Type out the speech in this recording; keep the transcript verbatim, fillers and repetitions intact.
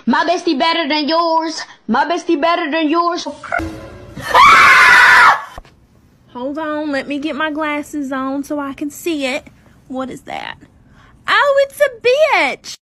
My bestie better than yours. My bestie better than yours. Hold on, let me get my glasses on so I can see it. What is that? Oh, it's a bitch!